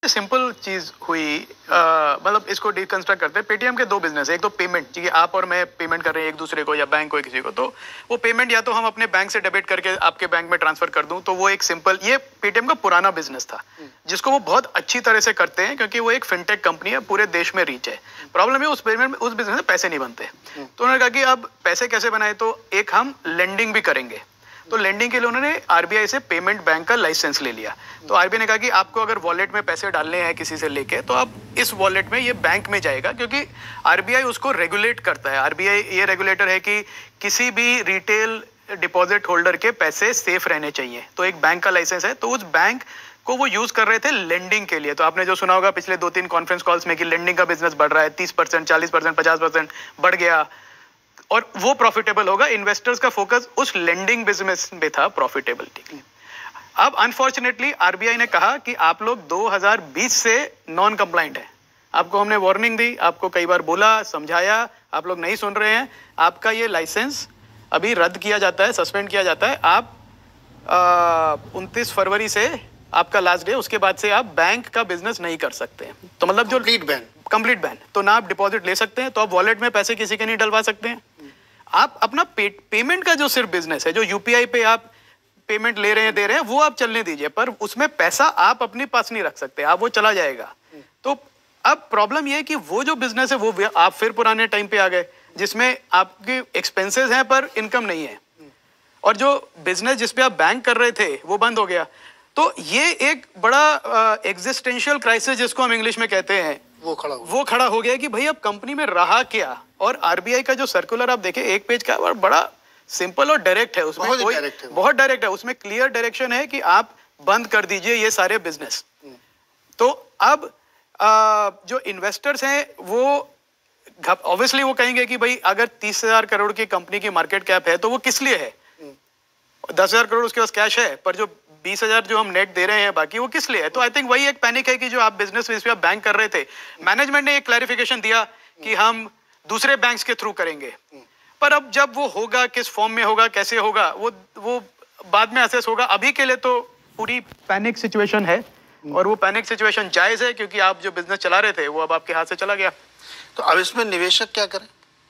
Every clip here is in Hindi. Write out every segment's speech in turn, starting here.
सिंपल चीज हुई, मतलब इसको डिकंस्ट्रक्ट करते हैं। पेटीएम के दो बिजनेस है, एक तो पेमेंट, ठीक है, आप और मैं पेमेंट कर रहे हैं एक दूसरे को या बैंक को किसी को, तो वो पेमेंट या तो हम अपने बैंक से डेबिट करके आपके बैंक में ट्रांसफर कर दूं, तो वो एक सिंपल, ये पेटीएम का पुराना बिजनेस था जिसको वो बहुत अच्छी तरह से करते हैं क्योंकि वो एक फिनटेक कंपनी है, पूरे देश में रीच है। प्रॉब्लम है उस बिजनेस में पैसे नहीं बनते, तो उन्होंने कहा कि अब पैसे कैसे बनाए, तो एक हम लेंडिंग भी करेंगे। तो लेंडिंग के लिए उन्होंने आरबीआई से पेमेंट बैंक का लाइसेंस ले लिया। तो आरबीआई ने कहा कि आपको अगर वॉलेट में पैसे डालने हैं किसी से लेके, तो आप इस वॉलेट में ये बैंक में जाएगा, क्योंकि आरबीआई उसको रेगुलेट करता है। आरबीआई ये रेगुलेटर है कि किसी भी रिटेल डिपॉजिट होल्डर के पैसे सेफ रहने चाहिए। तो एक बैंक का लाइसेंस है, तो उस बैंक को वो यूज कर रहे थे लेंडिंग के लिए। तो आपने जो सुना होगा पिछले 2-3 कॉन्फ्रेंस कॉल्स में कि लेंडिंग का बिजनेस बढ़ रहा है, 30%, 40%, 50% बढ़ गया और वो प्रॉफिटेबल होगा। इन्वेस्टर्स का फोकस उस लेंडिंग बिजनेस में था, प्रॉफिटेबिलिटी। अब अनफॉर्चुनेटली आरबीआई ने कहा कि आप लोग 2020 से नॉन कंप्लाइंट है। आपको हमने वार्निंग दी, आपको कई बार बोला, समझाया, आप लोग नहीं सुन रहे हैं। आपका ये लाइसेंस अभी रद्द किया जाता है, सस्पेंड किया जाता है। आप 29 फरवरी से आपका लास्ट डे, उसके बाद से आप बैंक का बिजनेस नहीं कर सकते हैं। तो मतलब जो कंप्लीट बैन, तो ना आप डिपॉजिट ले सकते हैं, तो आप वॉलेट में पैसे किसी के नहीं डलवा सकते हैं। आप अपना पेमेंट का जो सिर्फ बिजनेस है, जो यूपीआई पे आप पेमेंट ले रहे हैं, दे रहे हैं, वो आप चलने दीजिए, पर उसमें पैसा आप अपने पास नहीं रख सकते, आप वो चला जाएगा। तो अब प्रॉब्लम ये है कि वो जो बिजनेस है वो आप फिर पुराने टाइम पे आ गए, जिसमें आपके एक्सपेंसेस हैं पर इनकम नहीं है, और जो बिजनेस जिसपे आप बैंक कर रहे थे वो बंद हो गया। तो ये एक बड़ा एग्जिस्टेंशियल क्राइसिस जिसको हम इंग्लिश में कहते हैं, वो खड़ा हो गया कि भाई अब कंपनी में रहा क्या। और आरबीआई का जो सर्कुलर आप देखें, एक पेज का, और बड़ा सिंपल और डायरेक्ट है, उसमें बहुत डायरेक्ट है, उसमें क्लियर डायरेक्शन है कि आप बंद कर दीजिए ये सारे बिजनेस। तो अब जो इन्वेस्टर्स हैं वो ऑब्वियसली वो कहेंगे कि भाई अगर 30,000 करोड़ की कंपनी की मार्केट कैप है तो वो किस लिए है, 10,000 करोड़ उसके पास कैश है, पर जो 20,000 जो हम नेट दे रहे हैं बाकी, वो किस लिए है। तो आई थिंक वही एक पैनिक है कि जो आप बिजनेस इस पे आप बैंक कर रहे थे, मैनेजमेंट ने एक क्लैरिफिकेशन दिया कि हम दूसरे बैंक्स के थ्रू करेंगे, पर अब जब वो होगा, किस फॉर्म में होगा, कैसे होगा, वो बाद में असेस होगा। अभी के लिए तो पूरी पैनिक सिचुएशन है, और वो पैनिक सिचुएशन जायज है क्योंकि आप जो बिजनेस चला रहे थे वो अब आपके हाथ से चला गया। तो अब इसमें निवेशक क्या करें,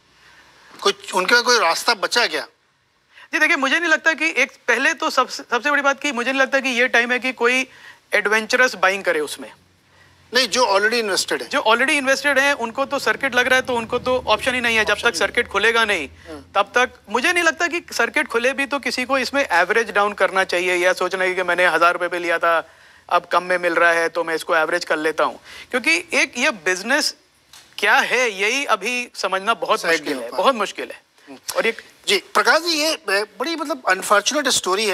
उनका कोई रास्ता बचा क्या? जी देखिए, मुझे नहीं लगता कि एक, पहले तो सबसे बड़ी बात कि मुझे नहीं लगता कि ये टाइम है कि कोई एडवेंचरस बाइंग करे उसमें। नहीं, जो ऑलरेडी इन्वेस्टेड है उनको तो सर्किट लग रहा है, तो उनको तो ऑप्शन ही नहीं है। जब तक सर्किट खुलेगा नहीं तब तक मुझे नहीं लगता कि सर्किट खुले भी तो किसी को इसमें एवरेज डाउन करना चाहिए, या सोचना है कि मैंने 1,000 रुपए पे लिया था, अब कम में मिल रहा है तो मैं इसको एवरेज कर लेता हूँ। क्योंकि एक ये बिजनेस क्या है यही अभी समझना बहुत मुश्किल है। और ये जी प्रकाश जी, ये बड़ी मतलब अनफॉर्चुनेट स्टोरी है।